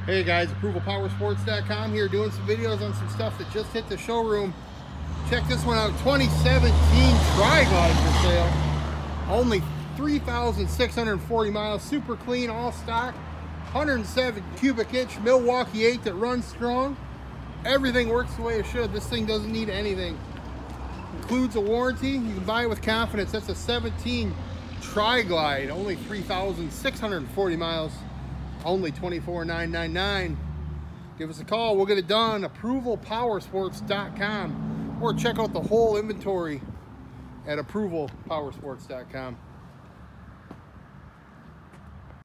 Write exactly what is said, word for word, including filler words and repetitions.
Hey guys, approval power sports dot com here doing some videos on some stuff that just hit the showroom. Check this one out, twenty seventeen Tri-Glide for sale. Only three thousand six hundred forty miles, super clean, all stock, one hundred seven cubic inch Milwaukee eight that runs strong. Everything works the way it should. This thing doesn't need anything. Includes a warranty. You can buy it with confidence. That's a seventeen Tri-Glide, only three thousand six hundred forty miles. Only twenty-four thousand nine hundred ninety-nine dollars. Give us a call. We'll get it done. approval power sports dot com or check out the whole inventory at approval power sports dot com.